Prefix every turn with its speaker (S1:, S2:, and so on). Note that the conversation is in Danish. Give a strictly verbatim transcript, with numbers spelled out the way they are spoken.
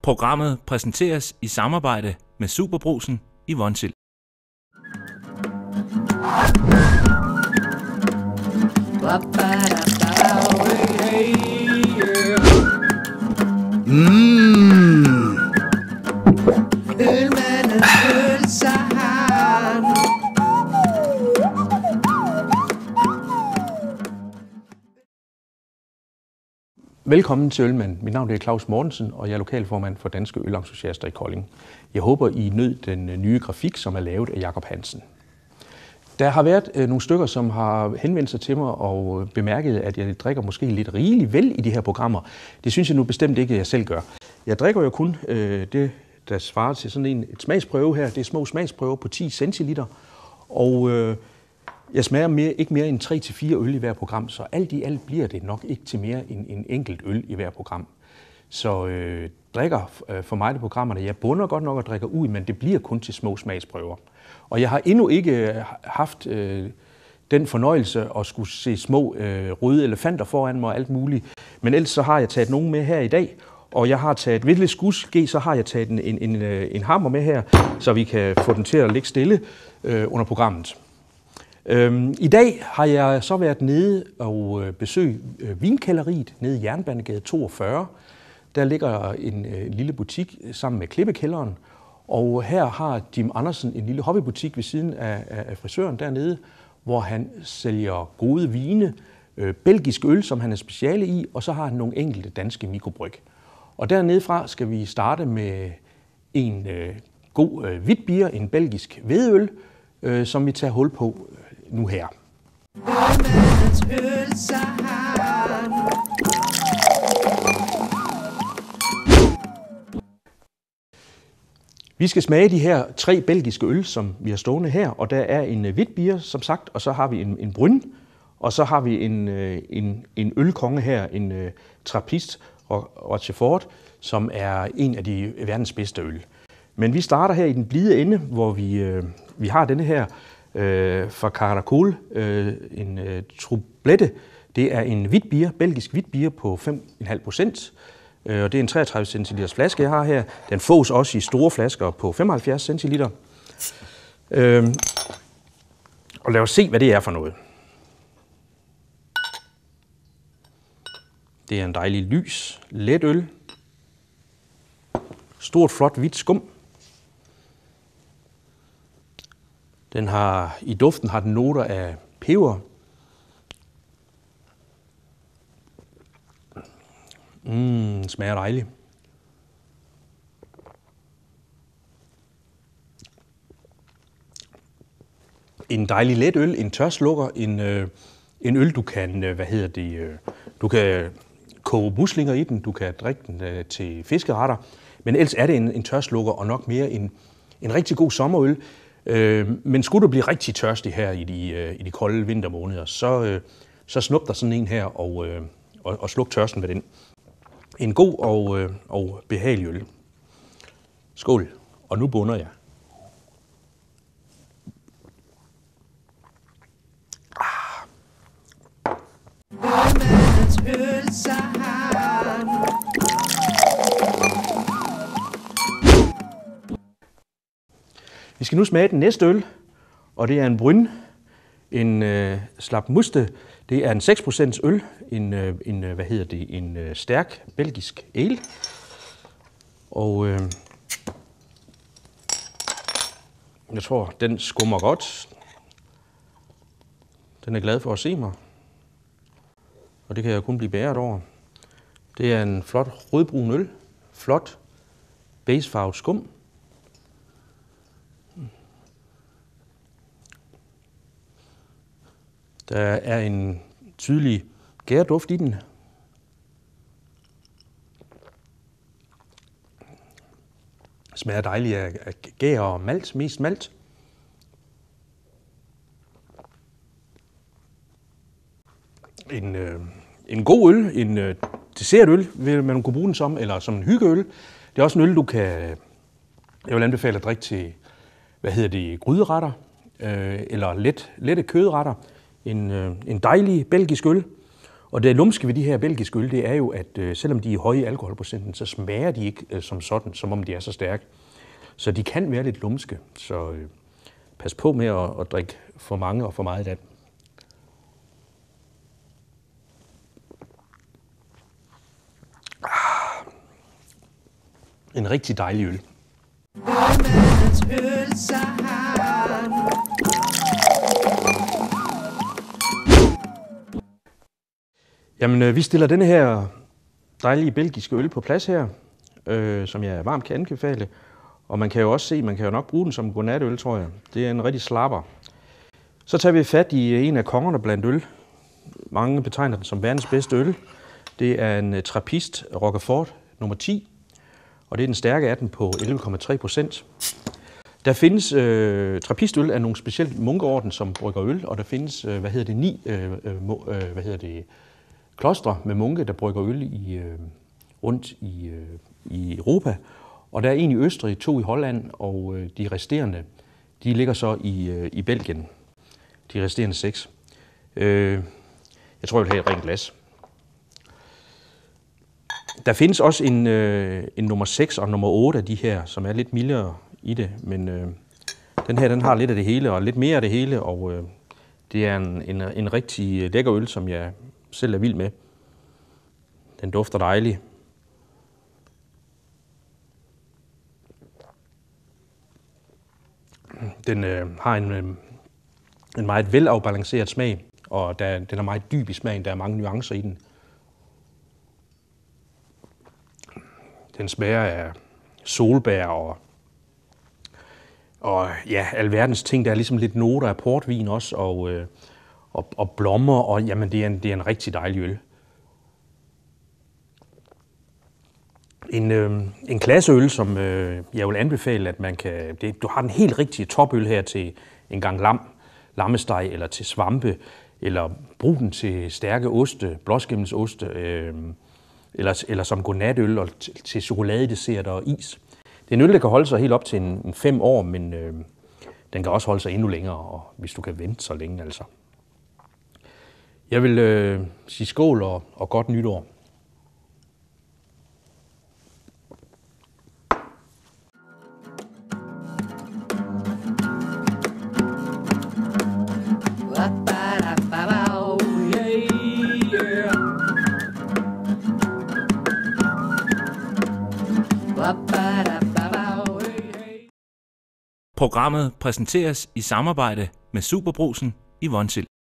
S1: Programmet præsenteres i samarbejde med Superbrugsen i Vonsild.
S2: Mmm.
S3: Ølmandens ølsahar.
S2: Velkommen til Ølmand. Mit navn er Claus Mortensen, og jeg er lokalformand for Danske Ølentusiaster i Kolding. Jeg håber, I nød den nye grafik, som er lavet af Jakob Hansen. Der har været øh, nogle stykker, som har henvendt sig til mig og bemærket, at jeg drikker måske lidt rigeligt vel i de her programmer. Det synes jeg nu bestemt ikke, at jeg selv gør. Jeg drikker jo kun øh, det, der svarer til sådan en et smagsprøve her. Det er små smagsprøver på ti centiliter. Og øh, jeg smager mere, ikke mere end tre til fire øl i hver program, så alt i alt bliver det nok ikke til mere end en enkelt øl i hver program. Så øh, drikker øh, for mig de programmerne, jeg bunder godt nok at drikke ud, men det bliver kun til små smagsprøver. Og jeg har endnu ikke haft øh, den fornøjelse at skulle se små øh, røde elefanter foran mig og alt muligt. Men ellers så har jeg taget nogen med her i dag, og jeg har taget ved lidt skudsge, så har jeg taget en, en, en, en hammer med her, så vi kan få den til at ligge stille øh, under programmet. Øhm, I dag har jeg så været nede og øh, besøgt øh, Vinkælderiet nede i Jernbanegade toogfyrre. Der ligger en øh, lille butik sammen med Klippekælderen. Og her har Jim Andersen en lille hobbybutik ved siden af, af frisøren dernede, hvor han sælger gode vine, øh, belgisk øl, som han er speciale i, og så har han nogle enkelte danske mikrobryg. Og dernede fra skal vi starte med en øh, god øh, hvidt bier, en belgisk hvedeøl, øh, som vi tager hul på øh, nu her.
S3: Ølmandens ølsahar.
S2: Vi skal smage de her tre belgiske øl, som vi har stående her, og der er en hvidt bier, som sagt, og så har vi en, en bryn, og så har vi en, en, en ølkonge her, en uh, Trappist Rochefort, som er en af de verdens bedste øl. Men vi starter her i den blide ende, hvor vi, uh, vi har denne her uh, fra Caracol, uh, en uh, Troublette. Det er en hvidt bier, belgisk hvidt bier på fem komma fem procent. Og det er en treogtredive centiliters flaske, jeg har her. Den fås også i store flasker på femoghalvfjerds centiliter. Øhm, og lad os se, hvad det er for noget. Det er en dejlig lys, let øl. Stort, flot, hvidt skum. Den har, i duften har den noter af peber. Mmm, smager dejligt. En dejlig let øl, en tørslukker, en, øh, en øl, du kan, øh, hvad hedder det, øh, du kan koge muslinger i den, du kan drikke den øh, til fiskeretter, men ellers er det en, en tørslukker og nok mere en, en rigtig god sommerøl. Øh, men skulle du blive rigtig tørstig her i de, øh, i de kolde vintermåneder, så, øh, så snup der sådan en her og, øh, og, og sluk tørsten med den. En god og, øh, og behagelig øl. Skål. Og nu bunder jeg. Ah.
S3: Ølmandens ølsahar.
S2: Vi skal nu smage den næste øl, og det er en bryn, en øh, slap muste. Det er en seks procent øl, en, en, hvad hedder det, en stærk belgisk ale. Og øh, jeg tror, den skummer godt. Den er glad for at se mig. Og det kan jeg kun blive bæret over. Det er en flot rødbrun øl. Flot basefarvet skum. Der er en tydelig gærduft i den. Smager dejligt af gær og malt, mest malt. En, øh, en god øl, en øh, dessertøl vil man kunne bruge den som, eller som en hyggeøl. Det er også en øl, du kan, jeg vil anbefale at drikke til, hvad hedder det, gryderetter, øh, eller let, lette kødretter. En, øh, en dejlig belgisk øl. Og det lumske ved de her belgiske øl, det er jo, at øh, selvom de er høje i alkoholprocenten, så smager de ikke øh, som sådan, som om de er så stærke. Så de kan være lidt lumske, så øh, pas på med at, at drikke for mange og for meget af dem. Ah, en rigtig dejlig øl.
S3: Ølmandens øl, så har han.
S2: Jamen, øh, vi stiller denne her dejlige belgiske øl på plads her, øh, som jeg varmt kan anbefale. Og man kan jo også se, man kan jo nok bruge den som godnatøl, tror jeg. Det er en rigtig slapper. Så tager vi fat i en af kongerne blandt øl. Mange betegner den som verdens bedste øl. Det er en Trappist Roquefort nummer ti, og det er den stærke af den på elleve komma tre procent. Der findes øh, Trappistøl af nogle specielt munkeorden, som brygger øl, og der findes, øh, hvad hedder det, ni øh, øh, hvad hedder det, klostre med munke, der brygger øl i, øh, rundt i, øh, i Europa. Og der er en i Østrig, to i Holland, og øh, de resterende, de ligger så i, øh, i Belgien. De resterende seks. Øh, jeg tror, jeg vil have et rent glas. Der findes også en, øh, en nummer seks og nummer otte af de her, som er lidt mildere i det, men øh, den her den har lidt af det hele, og lidt mere af det hele, og øh, det er en, en, en rigtig lækker øl, som jeg selv er vild med. Den dufter dejligt. Den øh, har en, øh, en meget velafbalanceret smag, og der, den er meget dyb i smagen. Der er mange nuancer i den. Den smager af solbær og, og ja, alverdens ting. Der er ligesom lidt noter af portvin også, og, øh, og, og blommer, og jamen, det er en, det er en rigtig dejlig øl. En, øh, en klasseøl, som øh, jeg vil anbefale, at man kan... Det, du har den helt rigtige topøl her til en gang lam, lammesteg, eller til svampe, eller brug den til stærke oste, blåskimmelsoste, øh, eller, eller som godnatøl og til, til chokoladedessert og is. Det er en øl, der kan holde sig helt op til en, en fem år, men øh, den kan også holde sig endnu længere, og hvis du kan vente så længe, altså. Jeg vil øh, sige skål og, og godt nytår.
S1: Programmet præsenteres i samarbejde med Superbrugsen i Vonsild.